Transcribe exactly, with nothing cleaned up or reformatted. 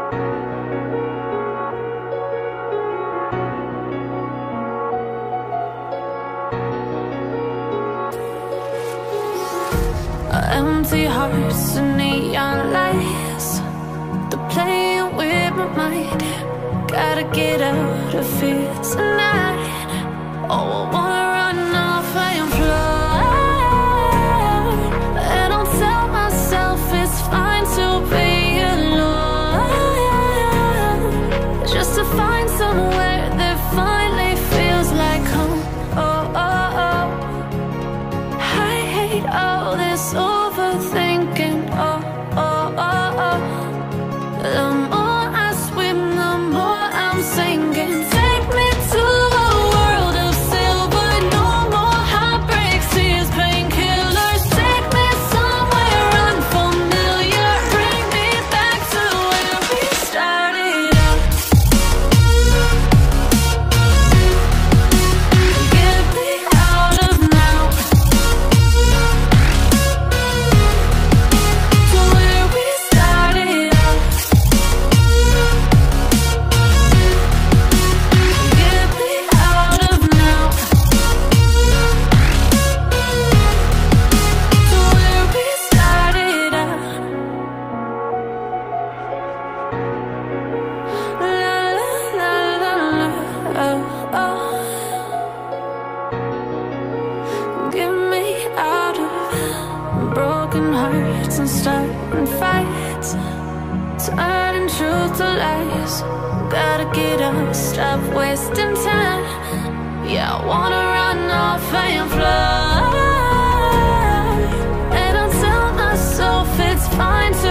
Empty hearts and neon lights, they're playing with my mind. Gotta get out of here tonight. Oh, I wanna run off and fly, and I'll tell myself it's fine to be alone, just to find somewhere that finally feels like home. Oh, oh, oh. I hate all this overthinking. Oh, oh, oh, oh. The more I swim, the more I'm sinking. Take me to a world of silver. No more heartbreaks, tears, painkillers. Take me somewhere unfamiliar. Bring me back to where we started out. Get me out of now, to where we started out. Get me out of now, to where we started out. La la la la la, oh, oh. Get me out of broken hearts and starting fights, turning truth to lies. Gotta get up, stop wasting time. Yeah, I wanna run off and fly, and I'll tell myself it's fine to